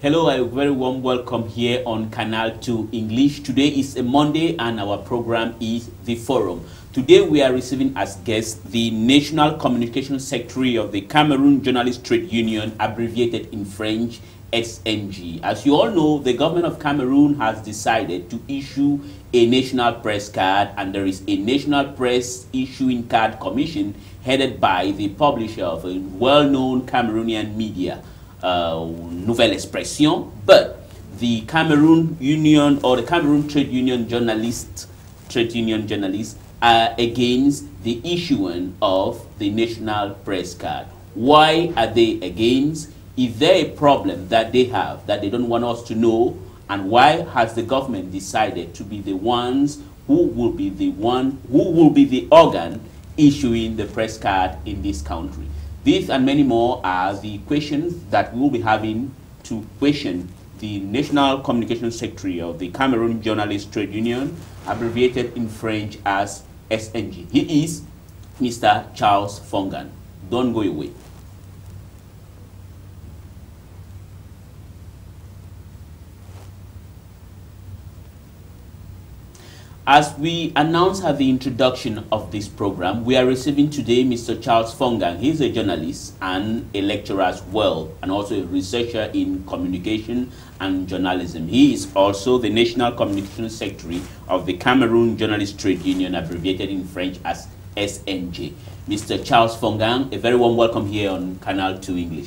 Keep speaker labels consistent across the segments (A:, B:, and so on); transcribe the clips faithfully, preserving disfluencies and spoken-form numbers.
A: Hello, a very warm welcome here on Canal to English. Today is a Monday and our program is The Forum. Today we are receiving as guest the National Communication Secretary of the Cameroon Journalist Trade Union, abbreviated in French, S N J C. As you all know, the government of Cameroon has decided to issue a national press card, and there is a national press issuing card commission headed by the publisher of a well-known Cameroonian media, uh, Nouvelle Expression. But the Cameroon Union or the Cameroon Trade Union journalists, Trade Union journalists are against the issuing of the national press card. Why are they against? Is there a problem that they have that they don't want us to know? And why has the government decided to be the ones who will be the one who will be the organ issuing the press card in this country? These and many more are the questions that we will be having to question the National Communication Secretary of the Cameroon Journalist Trade Union, abbreviated in French as S N J C. He is Mister Charles Nforgang. Don't go away. As we announced at the introduction of this program, we are receiving today Mister Charles Nforgang. He is a journalist and a lecturer as well, and also a researcher in communication and journalism. He is also the National Communication Secretary of the Cameroon Journalist Trade Union, abbreviated in French as S N J C. Mister Charles Nforgang, a very warm welcome here on Canal to English.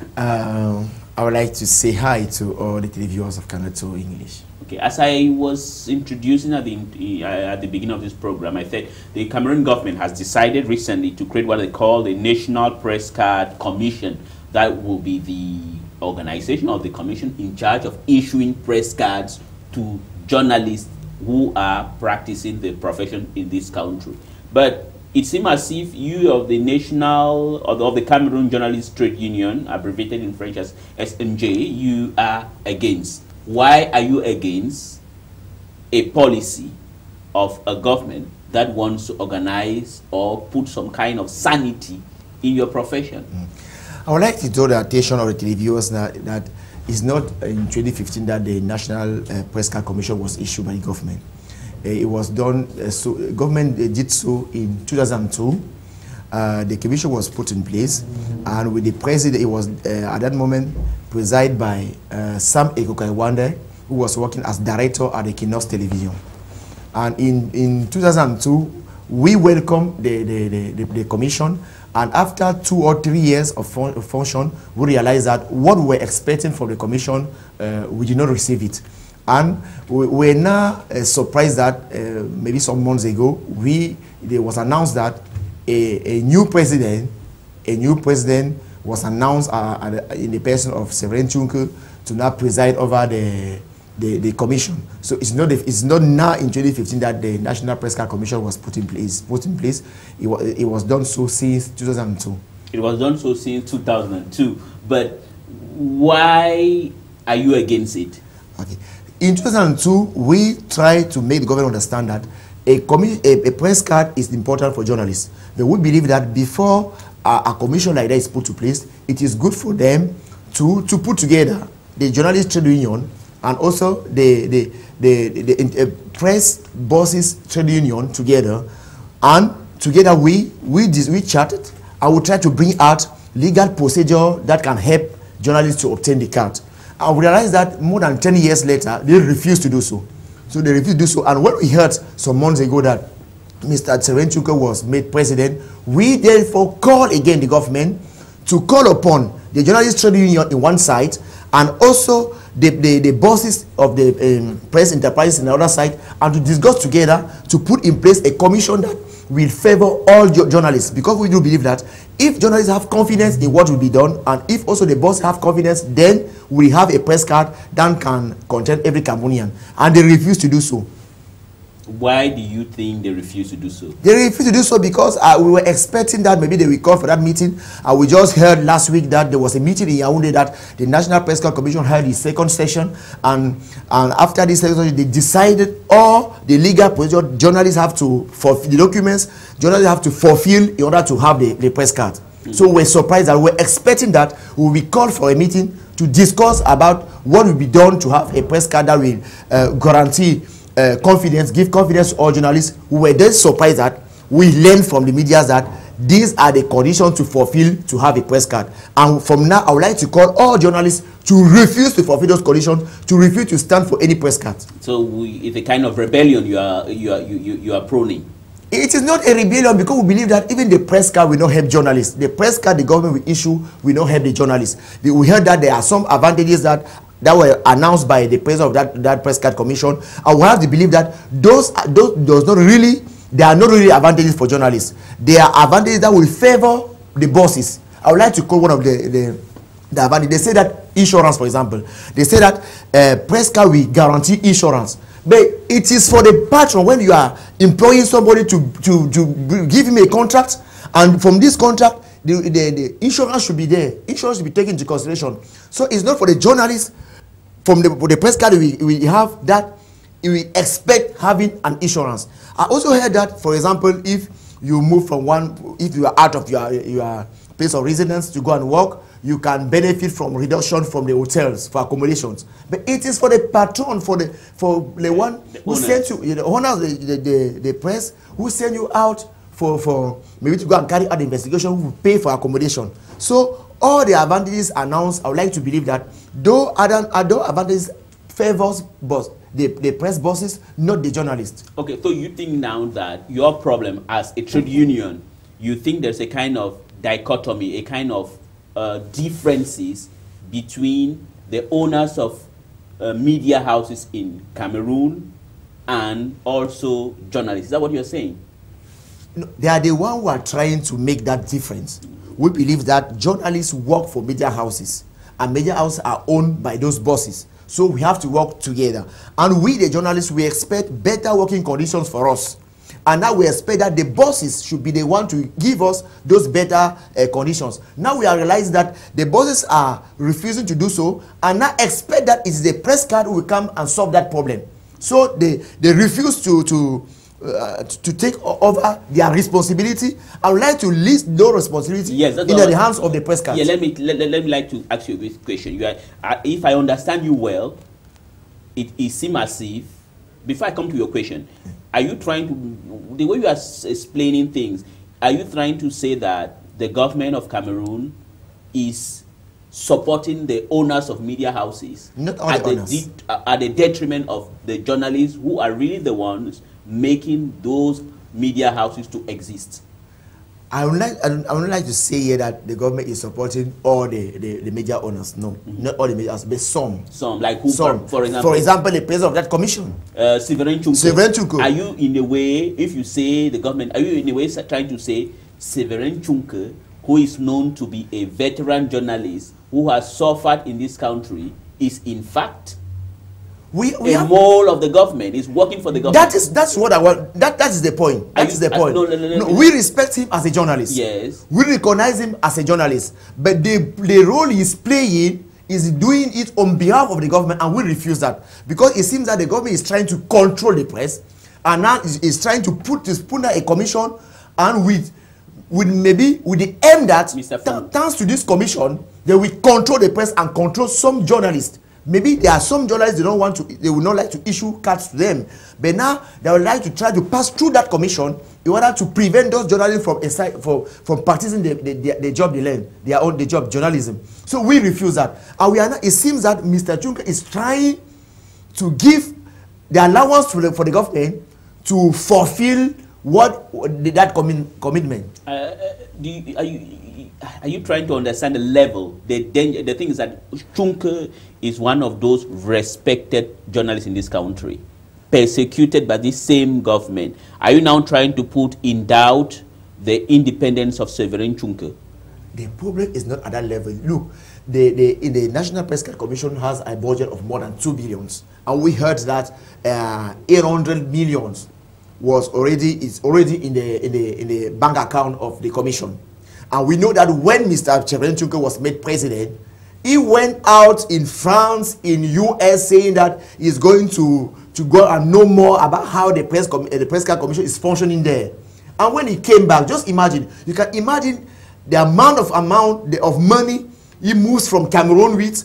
B: Uh, I would like to say hi to all the televiewers of Canal to English.
A: Okay, as I was introducing at the, uh, at the beginning of this program, I said the Cameroon government has decided recently to create what they call the National Press Card Commission. That will be the organization or the commission in charge of issuing press cards to journalists who are practicing the profession in this country. But it seems as if you of the National, or of the Cameroon Journalist Trade Union, abbreviated in French as S N J C, you are against. Why are you against a policy of a government that wants to organize or put some kind of sanity in your profession?
B: Mm. I would like to draw the attention of the televiewers that, that it's not in twenty fifteen that the National uh, Press Card Commission was issued by the government. Uh, it was done, uh, so government uh, did so in two thousand two. Uh, the commission was put in place, and with the president, it was uh, at that moment presided by uh, Sam Ekokaiwande, who was working as director at the Canal television. And in, in two thousand two, we welcomed the, the, the, the, the commission, and after two or three years of, fun of function, we realized that what we were expecting from the commission, uh, we did not receive it. And we were now uh, surprised that uh, maybe some months ago, we, there was announced that A, a new president, a new president was announced uh, at, in the person of Severin Chunke to now preside over the, the the commission. So it's not it's not now in twenty fifteen that the National Press Card Commission was put in place. Put in place. It was it was done so since two thousand two.
A: It was done so since two thousand two. But why are you against it? Okay.
B: In two thousand two, we tried to make the government understand that A, a, a press card is important for journalists. But we believe that before a, a commission like that is put to place, it is good for them to, to put together the Journalist Trade Union and also the, the, the, the, the uh, press bosses trade union together. And together we, we, we charted and we try to bring out legal procedure that can help journalists to obtain the card. And we realized that more than ten years later, they refused to do so. So they refused to do so. And when we heard some months ago that Mister Severin Chunke was made president, we therefore called again the government to call upon the Journalist Trade Union in one side and also the, the, the bosses of the um, press enterprises in the other side, and to discuss together to put in place a commission that will favor all journalists, because we do believe that if journalists have confidence in what will be done, and if also the boss have confidence, then we have a press card that can contain every Cameroonian, and they refuse to do so.
A: Why do you think they refuse to do so?
B: They refuse to do so because uh, we were expecting that maybe they will call for that meeting. And uh, we just heard last week that there was a meeting in Yaoundé that the National Press Card Commission held its second session. And, and after this second session, they decided all the legal procedure journalists have to fulfill, the documents journalists have to fulfill in order to have the, the press card. Mm-hmm. So we're surprised that we're expecting that we will be called for a meeting to discuss about what will be done to have a press card that will uh, guarantee uh, confidence, give confidence to all journalists. We were then surprised that we learned from the media that these are the conditions to fulfill to have a press card. And from now, I would like to call all journalists to refuse to fulfill those conditions, to refuse to stand for any press card.
A: So we, it's a kind of rebellion you are you are you, you, you are proning.
B: It is not a rebellion because we believe that even the press card will not help journalists. The press card the government will issue will not help the journalists. We heard that there are some advantages that that were announced by the president of that, that press card commission. And we have to believe that those those does not really They are not really advantages for journalists. They are advantages that will favor the bosses. I would like to call one of the, the, the advantages. They say that insurance, for example. They say that uh, press card will guarantee insurance. But it is for the patron when you are employing somebody to, to, to give him a contract. And from this contract, the, the, the insurance should be there. Insurance should be taken into consideration. So it's not for the journalists. From the, for the press card, we, we have that. We expect having an insurance. I also heard that, for example, if you move from one, if you are out of your, your place of residence to go and work, you can benefit from reduction from the hotels for accommodations. But it is for the patron, for the for the one the who sent you, the owners, the, the, the, the press, who send you out for, for maybe to go and carry out the investigation, who will pay for accommodation. So all the advantages announced, I would like to believe that though other, other advantages favors boss, the, the press bosses, not the journalists.
A: Okay, so you think now that your problem as a trade union, you think there's a kind of dichotomy, a kind of uh, differences between the owners of uh, media houses in Cameroon and also journalists. Is that what you're saying?
B: No, they are the ones who are trying to make that difference. We believe that journalists work for media houses, and media houses are owned by those bosses. So we have to work together. And we, the journalists, we expect better working conditions for us. And now we expect that the bosses should be the one to give us those better uh, conditions. Now we are realizing that the bosses are refusing to do so, and now expect that it is the press card who will come and solve that problem. So they, they refuse to, to, uh, to take over their responsibility. I would like to list those responsibilities
A: yes,
B: in the hands of the press card.
A: Yeah, let me, let, let me like to ask you this question. You are, uh, if I understand you well, it, it seems as if, before I come to your question, are you trying to, the way you are explaining things, are you trying to say that the government of Cameroon is supporting the owners of media houses
B: Not all
A: at,
B: the
A: the
B: owners.
A: uh, at the detriment of the journalists who are really the ones making those media houses to exist?
B: I would like I would, I would like to say here that the government is supporting all the, the, the media owners. No, mm-hmm. Not all the media owners, but some.
A: Some, like who,
B: some.
A: For, for example?
B: For example, the president of that commission.
A: Uh, Severin Chunko.
B: Severin Chunko.
A: Are you in a way, if you say the government, are you in a way trying to say Severin Chunko, who is known to be a veteran journalist who has suffered in this country, is in fact
B: We, we
A: a
B: have,
A: mole of the government, is working for the government?
B: That is that's what I want. That that is the point. That
A: you,
B: is the
A: uh,
B: point.
A: no, no, no, no,
B: no,
A: no.
B: we respect him as a journalist.
A: Yes.
B: We recognize him as a journalist. But the the role he's playing is doing it on behalf of the government, and we refuse that because it seems that the government is trying to control the press, and now is, is trying to put this put a commission, and with with maybe with the aim that th thanks to this commission they will control the press and control some journalists. Maybe there are some journalists they don't want to, they would not like to issue cards to them, but now they would like to try to pass through that commission in order to prevent those journalists from aside, from from practicing the, the, the, the job they learn, their own the job journalism. So we refuse that, and we are not, it seems that Mister Chunka is trying to give the allowance to the, for the government to fulfill what that commi commitment.
A: Uh, do you, are you are you trying to understand the level? The danger. The thing is that Chunka is one of those respected journalists in this country, persecuted by this same government. Are you now trying to put in doubt the independence of Severin Chunka?
B: The problem is not at that level. Look, the, the, in the National Press Commission has a budget of more than two billions, and we heard that uh, eight hundred millions was already is already in the in the in the bank account of the commission. And we know that when Mister Severin Chunka was made president, he went out in France, in U S, saying that he's going to to go and know more about how the press com the press commission is functioning there. And when he came back, just imagine, you can imagine the amount of amount of money he moves from Cameroon with,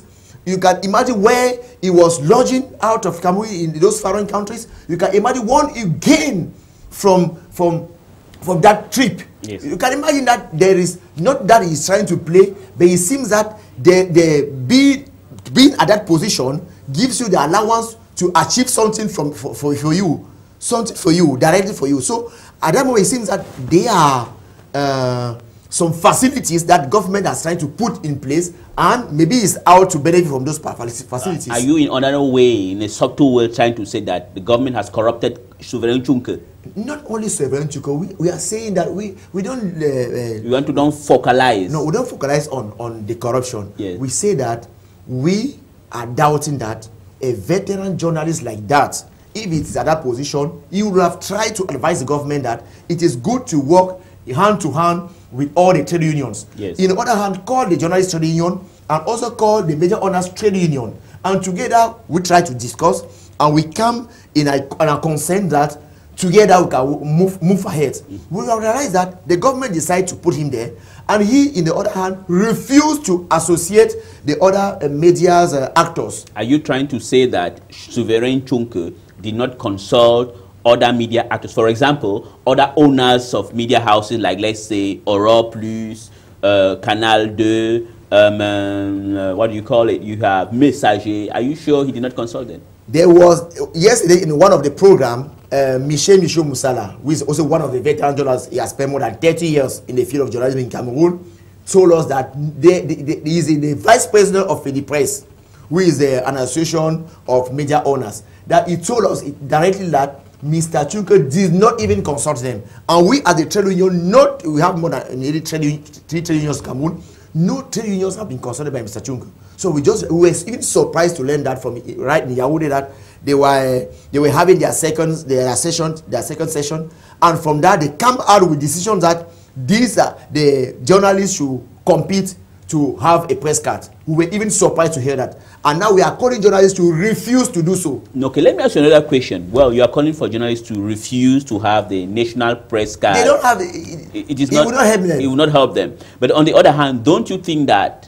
B: You can imagine where he was lodging out of Cameroon in those foreign countries. You can imagine what he gained from from from that trip.
A: Yes.
B: You can imagine that there is not that he's trying to play, but it seems that the the be, being at that position gives you the allowance to achieve something from for, for, for you, something for you, directly for you. So at that moment, it seems that there are uh, some facilities that government is trying to put in place, and maybe it's out to benefit from those facilities.
A: Are you in another way, in a subtle way, trying to say that the government has corrupted Souverain Chunke?
B: Not only Souverain Chunke, we, we are saying that we, we don't... Uh, uh,
A: we want to don't focalize.
B: No, we don't focalize on, on the corruption.
A: Yes.
B: We say that we are doubting that a veteran journalist like that, if it is at that position, he would have tried to advise the government that it is good to work hand to hand with all the trade unions.
A: Yes.
B: In the other hand, call the journalist trade union and also call the major owners trade union. And together, we try to discuss and we come in a, in a consent that together we can move, move ahead. Mm-hmm. We realize that the government decided to put him there, and he, in the other hand, refused to associate the other uh, media's uh, actors.
A: Are you trying to say that Souverain Chunke did not consult other media actors? For example, other owners of media houses, like let's say Aurore Plus, uh, Canal two, um, uh, what do you call it? You have Messager. Are you sure he did not consult them?
B: There was yesterday in one of the program, uh, Michel Michaud Moussala, who is also one of the veteran journalists. He has spent more than thirty years in the field of journalism in Cameroon, told us that they, they, they, he is the vice president of the press, who is uh, an association of media owners. That he told us directly that Mister Chunke did not even consult them, and we at the trade union, not we have more than eighty trade, three trade unions in Cameroon. No trade unions have been consulted by Mister Chunke. So we just we were even surprised to learn that from right in Yaoundé that they were they were having their second their session their second session, and from that they come out with decisions that these are the journalists should compete to have a press card. We were even surprised to hear that, and now we are calling journalists to refuse to do so.
A: Okay, let me ask you another question. Well, you are calling for journalists to refuse to have the national press card.
B: They don't have it.
A: It, it is
B: it
A: not.
B: Will not help them.
A: It will not help them. But on the other hand, don't you think that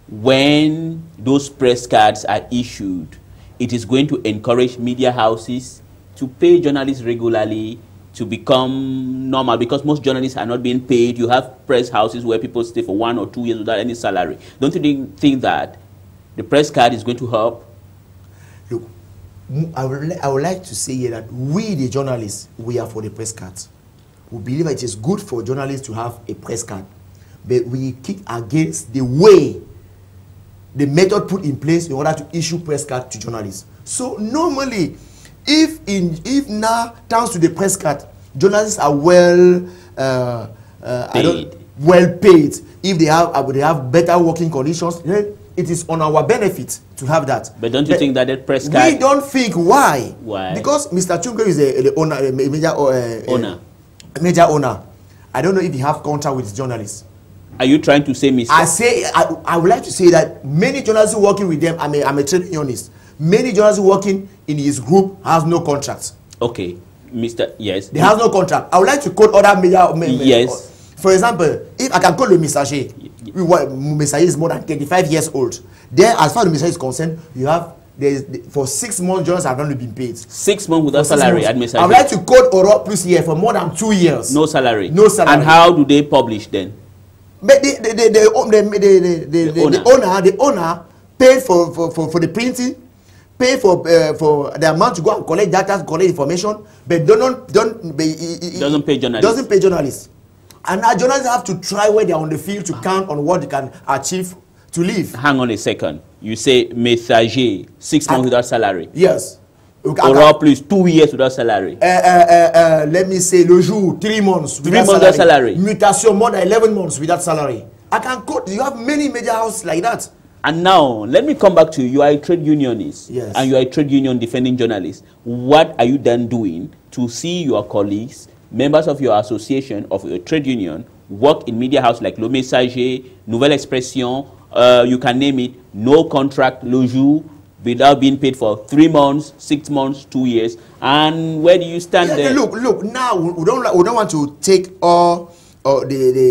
A: when those press cards are issued, it is going to encourage media houses to pay journalists regularly to become normal? Because most journalists are not being paid. You have press houses where people stay for one or two years without any salary. Don't you think that the press card is going to help?
B: Look, I would, I would like to say here that we, the journalists, we are for the press cards. We believe it is good for journalists to have a press card, but we kick against the way, the method put in place in order to issue press card to journalists. So normally, if in if now thanks to the press card, journalists are well uh, uh, I don't, well paid. If they have uh, they have better working conditions, then it is on our benefit to have that.
A: But don't you
B: but
A: think that that press card?
B: We don't think why.
A: Why? Because
B: Mister Chunke is a, a owner, a major uh,
A: owner.
B: A major owner. I don't know if he have contact with journalists.
A: Are you trying to say, Mister
B: I say I, I would like to say that many journalists working with them. I'm a, I'm a trade unionist. Many journalists working in his group has no contract.
A: Okay, Mister Yes.
B: They have no contract. I would like to quote other media.
A: Yes.
B: For example, if I can call the Messager, Messager is more than thirty-five years old. There, as far as the Messager is concerned, you have there's for six months journalists have not been paid.
A: Six months without salary at Messager.
B: I would like to quote Aurore Plus here for more than two years.
A: No salary.
B: No salary.
A: And how do they publish then?
B: But the the the the, the, the, the, the, the, owner. the owner the owner paid for for, for, for the printing, pay for uh, for the amount to go and collect data, collect information, but don't don't be, it,
A: doesn't pay journalists.
B: Doesn't pay journalists, and now journalists have to try when they are on the field to count on what they can achieve to live.
A: Hang on a second. You say Messager six months without salary.
B: Yes.
A: Aurore Plus two years without salary.
B: Uh, uh, uh, uh, let me say Le Jour three months.
A: Three months without salary.
B: Mutation more than eleven months without salary. I can quote. You have many media houses like that.
A: And now, let me come back to you. You are a trade unionist.
B: Yes.
A: And you are a trade union defending journalists. What are you then doing to see your colleagues, members of your association, of your trade union, work in media house like Le Messager, Nouvelle Expression, uh, you can name it, no contract, Le Jour, without being paid for three months, six months, two years? And where do you stand
B: yeah,
A: there?
B: Look, look, now we don't, we don't want to take all uh, the, the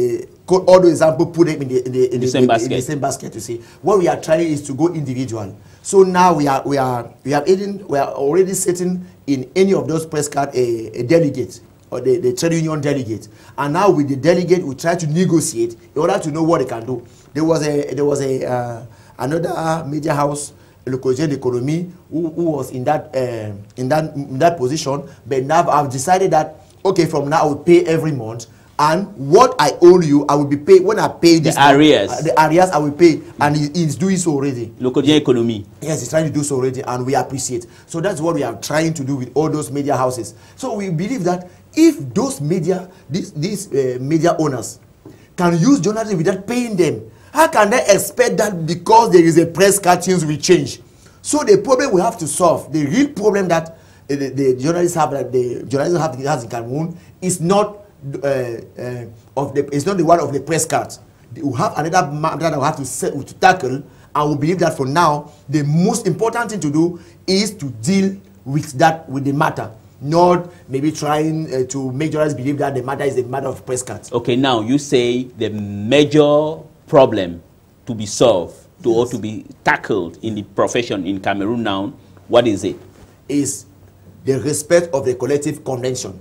B: quote all the example, put them in the in the, in
A: the,
B: the,
A: same,
B: in,
A: basket.
B: in the same basket to say what we are trying is to go individual. So now we are we are we are aiding, we are already sitting in any of those press cards a, a delegate or the, the trade union delegate, and now with the delegate we try to negotiate in order to know what they can do. There was a there was a uh, another media house, Le Quotidien d'Économie, who, who was in that uh, in that in that position, but now I've decided that okay, from now I will pay every month, and what I owe you I will be paid when I pay this
A: the arrears
B: month, uh, the arrears I will pay, and he, he's doing so already.
A: Le Quotidien d'Économie.
B: Yes, he's trying to do so already, and we appreciate. So that's what we are trying to do with all those media houses. So we believe that if those media, these these uh, media owners, can use journalism without paying them, how can they expect that because there is a press card things will change? So the problem we have to solve, the real problem that uh, the, the journalists have, that the journalism have has in Cameroon, is not uh, uh, of the, it's not the one of the press cards. We have another matter that we have to set, to tackle, and we believe that for now the most important thing to do is to deal with that with the matter. Not maybe trying uh, to make journalists believe that the matter is a matter of press cards.
A: Okay, now you say the major problem to be solved to, yes. or to be tackled in the profession in Cameroon now, what is it? Is
B: the respect of the collective convention.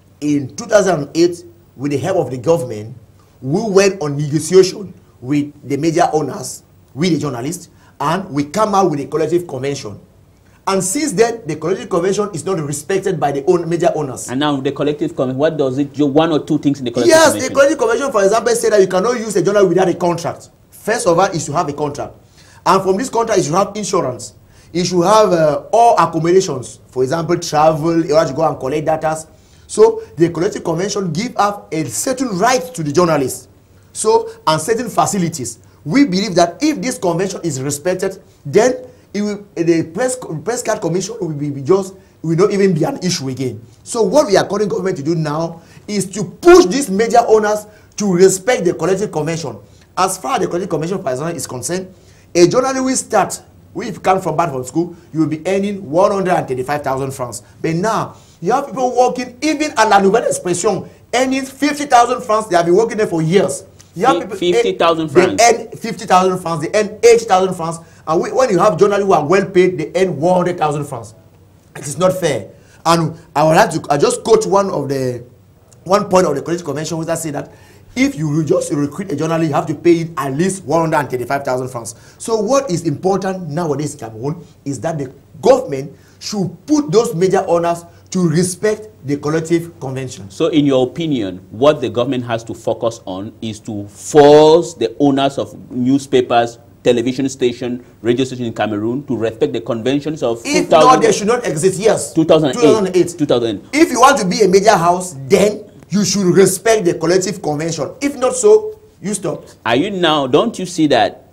B: In two thousand eight, with the help of the government, we went on negotiation with the media owners, with the journalists, and we come out with a collective convention. And since then, the collective convention is not respected by the own media owners.
A: And now the collective convention, what does it do? One or two things in the collective
B: yes,
A: convention? Yes,
B: the collective convention, for example, said that you cannot use a journal without a contract. First of all, is to have a contract. And from this contract, you should have insurance. You should have uh, all accommodations. For example, travel, you have to go and collect data. So the collective convention gives up a certain right to the journalists. So, and certain facilities. We believe that if this convention is respected, then it will, the press, press card commission will be just, will not even be an issue again. So what we are calling government to do now is to push these media owners to respect the collective convention. As far as the collective convention for example is concerned, a journalist will start, if you come from back from school, you will be earning one hundred thirty-five thousand francs. But now, you have people working, even at La Nouvelle Expression, earning fifty thousand francs. They have been working there for years. You have people
A: fifty thousand francs.
B: They earn fifty thousand francs, they earn eighty thousand francs. And we, when you have journalists who are well paid, they earn one hundred thousand francs. It is not fair. And I would like to, I just quote one of the, one point of the collective convention, which I say that if you just recruit a journalist, you have to pay it at least one hundred thirty-five thousand francs. So what is important nowadays in Cameroon is that the government should put those media owners to respect the collective convention.
A: So in your opinion, what the government has to focus on is to force the owners of newspapers, television station, radio station in Cameroon to respect the conventions of
B: if not, they should not exist. Yes,
A: two thousand eight. two thousand eight.
B: If you want to be a media house, then you should respect the collective convention. If not so, you stop.
A: Are you now, don't you see that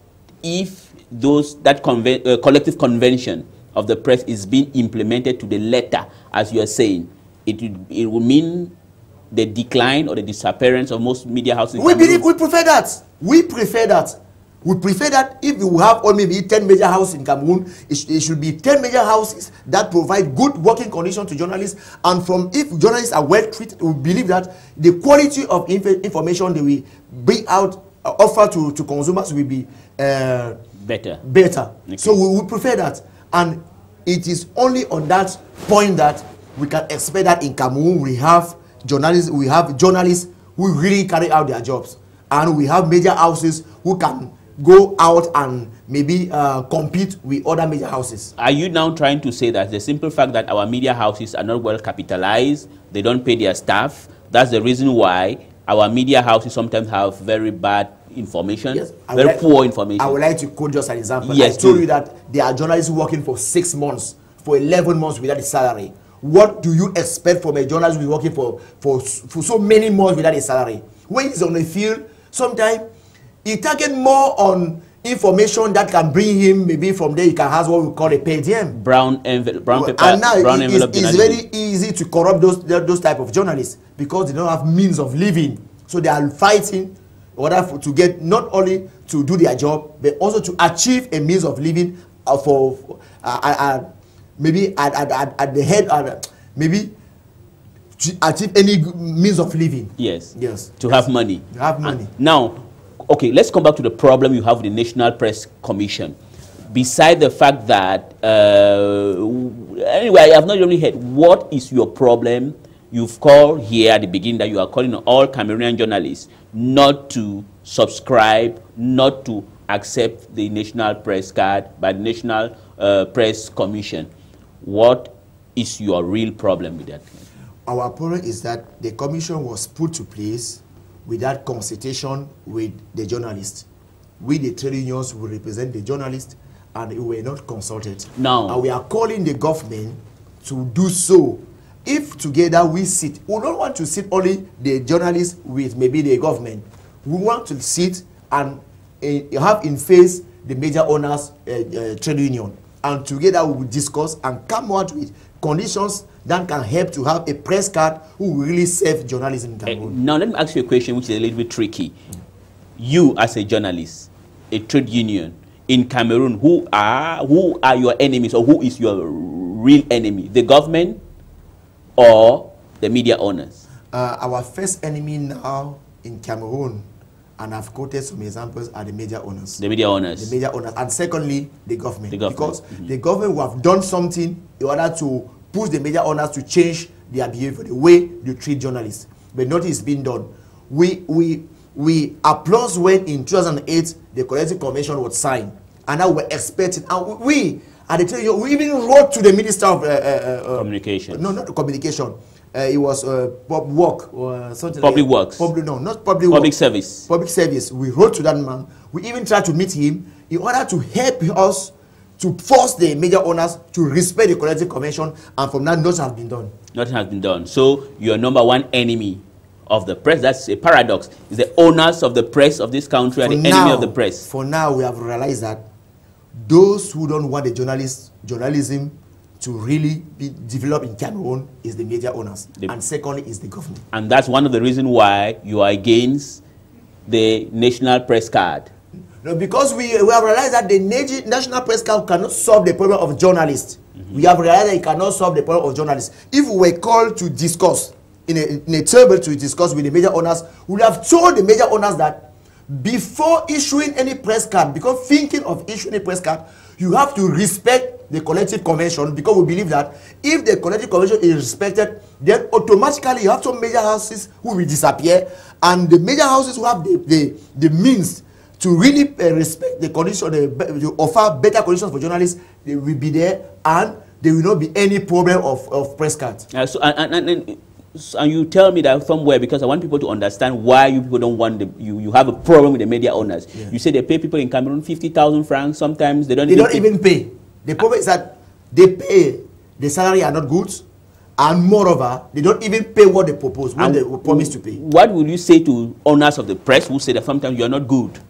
A: if those that conven uh, collective convention of the press is being implemented to the letter, as you are saying, it would, it would mean the decline or the disappearance of most media houses?
B: We believe, we prefer that. We prefer that. We prefer that if you have only maybe ten major houses in Cameroon, it, sh it should be ten major houses that provide good working conditions to journalists. And from if journalists are well treated, we believe that the quality of inf information they will bring out, uh, offer to, to consumers will be uh,
A: better.
B: Better.
A: Okay.
B: So we, we prefer that. And it is only on that point that we can expect that in Cameroon we have journalists, we have journalists who really carry out their jobs. And we have media houses who can go out and maybe uh, compete with other media houses.
A: Are you now trying to say that the simple fact that our media houses are not well capitalized, they don't pay their staff, that's the reason why our media houses sometimes have very bad information,
B: yes,
A: very
B: like,
A: poor information?
B: I would like to quote just an example.
A: Yes,
B: I told
A: do.
B: you that there are journalists working for six months, for eleven months without a salary. What do you expect from a journalist who is working for, for, for so many months without a salary? When he's on the field, sometimes he target more on information that can bring him, maybe from there he can have what we call a per diem.
A: Brown envelope, brown paper,
B: and now
A: brown
B: it,
A: envelope.
B: It's, it's very easy to corrupt those, those type of journalists because they don't have means of living. So they are fighting in order for, to get not only to do their job, but also to achieve a means of living uh, for uh, uh, uh, maybe at, at, at, at the head, uh, maybe to achieve any means of living.
A: Yes.
B: Yes.
A: To
B: yes.
A: have money.
B: To have money.
A: And now, okay, let's come back to the problem you have with the National Press Commission. Beside the fact that, uh, anyway, I have not really heard, what is your problem? You've called here at the beginning that you are calling on all Cameroonian journalists not to subscribe, not to accept the National Press Card by the National uh, Press Commission. What is your real problem with that?
B: Our problem is that the commission was put to place without consultation with the journalists. We, the trade unions, will represent the journalists, and we were not consulted.
A: Now,
B: and we are calling the government to do so. If together we sit, we don't want to sit only the journalists with maybe the government. We want to sit and uh, have in face the major owners uh, uh, trade union, and together we will discuss and come out with conditions that can help to have a press card who will really serve journalism in Cameroon.
A: Uh, now let me ask you a question which is a little bit tricky. Mm. You as a journalist, a trade union in Cameroon, who are who are your enemies, or who is your real enemy? The government or the media owners?
B: Uh, our first enemy now in Cameroon, and I've quoted some examples, are the media owners.
A: The media owners.
B: The media owners. And secondly, the government.
A: The government.
B: Because
A: mm-hmm.
B: the government will have done something in order to push the media owners to change their behavior, the way they treat journalists. But nothing is being done. We, we, we applaud when in two thousand eight the collective convention was signed. And now we're expecting. And we, at the time, we even wrote to the Minister of uh, uh, uh,
A: Communication.
B: No, not communication. Uh, it was uh, pub work or something.
A: Public
B: like
A: works.
B: Public, no, not public.
A: Public
B: work.
A: service.
B: Public service. We wrote to that man. We even tried to meet him in order to help us to force the major owners to respect the collective convention, and from that, nothing has been done.
A: Nothing has been done. So your number one enemy of the press, that's a paradox, is the owners of the press of this country are the
B: now,
A: enemy of the press.
B: For now, we have realized that those who don't want the journalist journalism to really be developed in Cameroon is the media owners, the, and secondly is the government.
A: And that's one of the reasons why you are against the National Press Card.
B: No, because we, we have realized that the National Press Card cannot solve the problem of journalists. Mm-hmm. We have realized that it cannot solve the problem of journalists. If we were called to discuss, in a, in a table to discuss with the major owners, we would have told the major owners that before issuing any press card, because thinking of issuing a press card, you have to respect the collective convention, because we believe that if the collective convention is respected, then automatically you have some major houses who will disappear, and the major houses who have the, the, the means to really uh, respect the condition, uh, to offer better conditions for journalists, they will be there, and there will not be any problem of, of press cards.
A: Uh, so, and, and, and, and you tell me that somewhere, because I want people to understand why you people don't want the, you, you have a problem with the media owners. Yeah. You say they pay people in Cameroon fifty thousand francs, sometimes they don't
B: they
A: even
B: don't
A: pay.
B: even pay. The problem is that they pay, the salary are not good, and moreover, they don't even pay what they propose, what and they promise to pay. What
A: would you say to owners of the press who say that sometimes you are not good?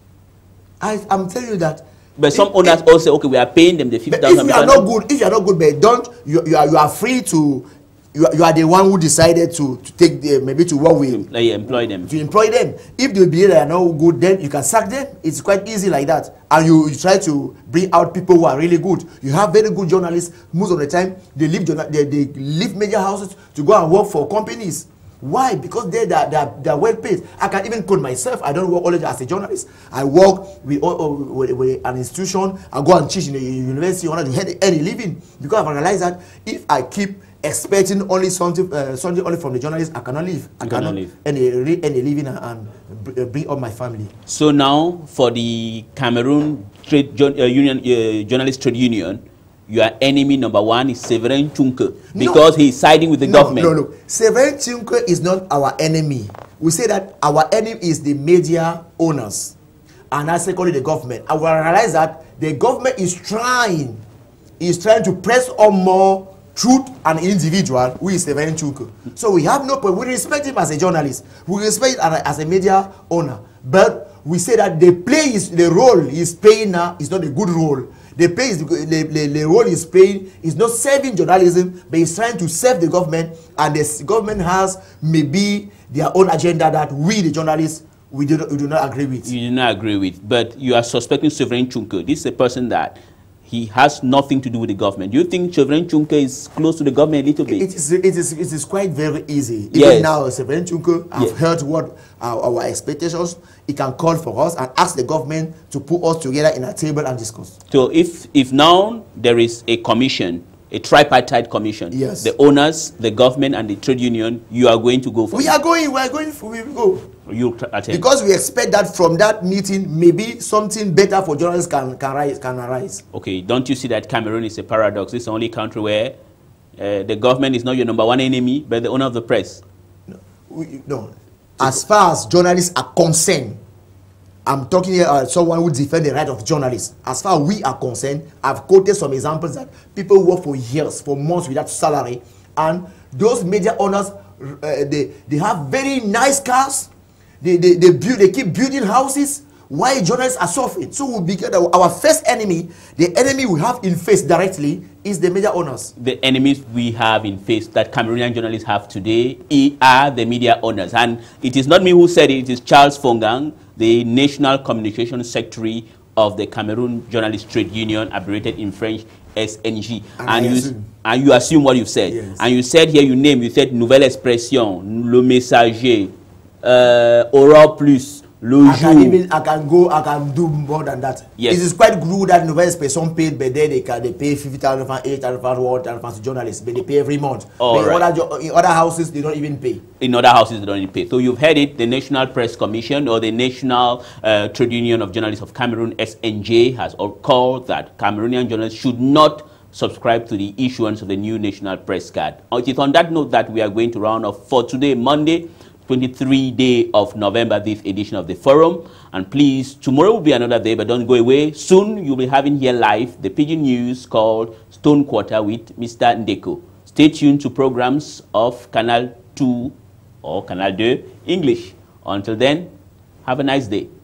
B: I, I'm telling you that.
A: But some
B: if,
A: owners
B: if,
A: also, okay, we are paying them the fifty thousand.
B: If you are not good, if you are not good, but don't, you, you, are, you are free to, you are, you are the one who decided to, to take the, maybe to work with.
A: Like employ them.
B: To employ them. If they believe they are not good, then you can sack them. It's quite easy like that. And you, you try to bring out people who are really good. You have very good journalists. Most of the time, they leave, they, they leave major houses to go and work for companies. Why? Because they are they are, they are well paid. I can even quote myself. I don't work only as a journalist. I work with, with, with an institution. I go and teach in a university in order to earn a living. Because I realize that if I keep expecting only something, uh, something only from the journalists, I cannot live. I cannot live. Earn a, earn a living and, and bring up my family.
A: So now, for the Cameroon Trade uh, Union, uh, Journalist Trade Union, your enemy number one is Severin Chunke, because no, he is siding with the
B: no,
A: government.
B: No, no, Severin Chunke is not our enemy. We say that our enemy is the media owners, and that's secondly the government. And we realize that the government is trying, is trying to press on more truth and individual who is Severin Chunke. So we have no problem. We respect him as a journalist. We respect him as a media owner. But we say that the play is the role he is playing now is not a good role. The pay is, the, the, the role he's playing is not serving journalism, but he's trying to serve the government, and the government has maybe their own agenda that we, the journalists, we do not, we do not agree with.
A: You do not agree with, but you are suspecting Severin Chunke. This is a person that he has nothing to do with the government. Do you think Severin Chunke is close to the government a little bit?
B: It is, it is, it is quite very easy. Even
A: yes.
B: now, Severin Chunke, I've yes. heard what our, our expectations. He can call for us and ask the government to put us together in a table and discuss.
A: So if, if now there is a commission, a tripartite commission,
B: yes.
A: the owners, the government, and the trade union, you are going to go for
B: We
A: it.
B: are going, we are going, for, we will go.
A: You attend.
B: Because we expect that from that meeting, maybe something better for journalists can, can, rise, can arise.
A: Okay, don't you see that Cameroon is a paradox? It's the only country where uh, the government is not your number one enemy, but the owner of the press.
B: No. We, no. As far as journalists are concerned, I'm talking here uh, someone who defends the right of journalists. As far as we are concerned, I've quoted some examples that people work for years, for months without salary, and those media owners, uh, they, they have very nice cars, they, they, they, build, they keep building houses, while journalists are suffering. So we'll be, our first enemy, the enemy we have in face directly, is the media owners. The
A: enemies we have in face that Cameroonian journalists have today are the media owners. And it is not me who said it, it is Charles Nforgang, the National Communications Secretary of the Cameroon Journalist Trade Union, abbreviated in French, S N J C. And, and, you, assume. and you assume what you said.
B: Yes.
A: And you said here, you name, you said Nouvelle Expression, Le Messager, uh, Aura Plus, Le
B: I can even, I can go, I can do more than that.
A: Yes.
B: It is quite good that Nouvelle Expression paid, but then they can they pay fifty thousand, eight thousand, one thousand to journalists, but they pay every month.
A: All
B: but
A: right.
B: in, other, in other houses, they don't even pay.
A: In other houses, they don't even pay. So you've heard it, the National Press Commission or the National uh, Trade Union of Journalists of Cameroon, S N J, has called that Cameroonian journalists should not subscribe to the issuance of the new National Press Card. It is on that note that we are going to round off for today, Monday, twenty-third day of November, this edition of the Forum. And please, tomorrow will be another day, but don't go away. Soon you'll be having here live the Pidgin News called Stone Quarter with Mister Ndeko. Stay tuned to programs of Canal two or Canal two English. Until then, have a nice day.